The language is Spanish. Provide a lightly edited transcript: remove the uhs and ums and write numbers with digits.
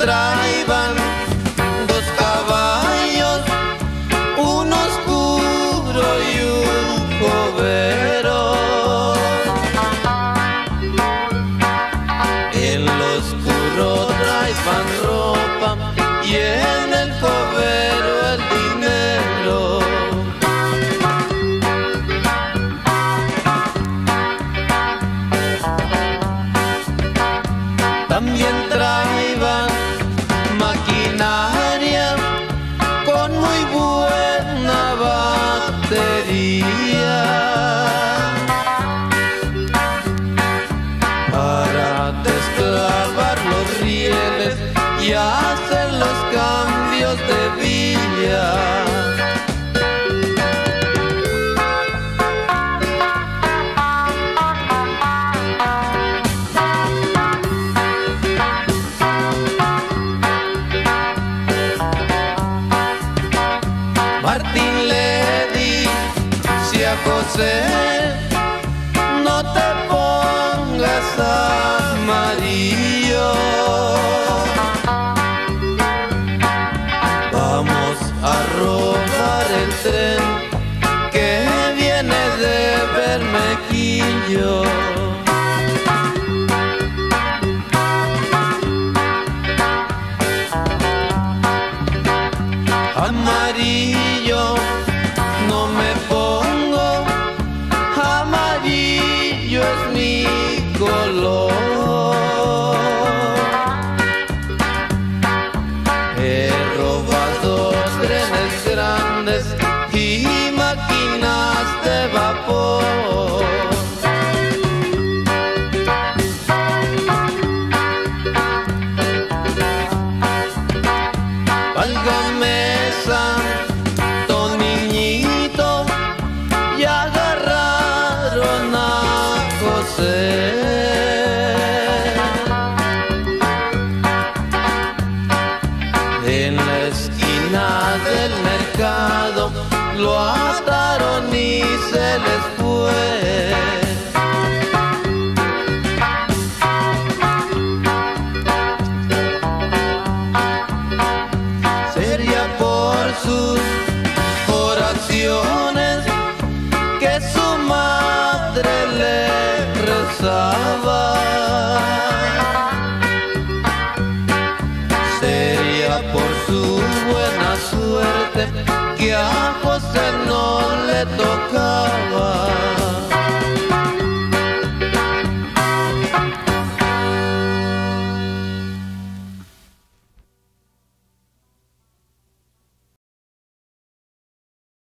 traían dos caballos, un oscuro y un covero. En lo oscuro traían ropa y en el covero el dinero. También traían maquinaria con muy buena batería para desclavar los rieles y hacer los cambios de vía. Martín le dice a José: no te pongas amarillo, vamos a robar el tren que viene de Bermequillo. Amarillo no me pongo, amarillo es mi color. He robado trenes grandes y máquinas de vapor. Válgame santo niñito, y agarraron a José. En la esquina del mercado lo ataron y se les fue. Sería por sus oraciones que su madre le rezaba. Sería por su buena suerte que a José no le tocaba.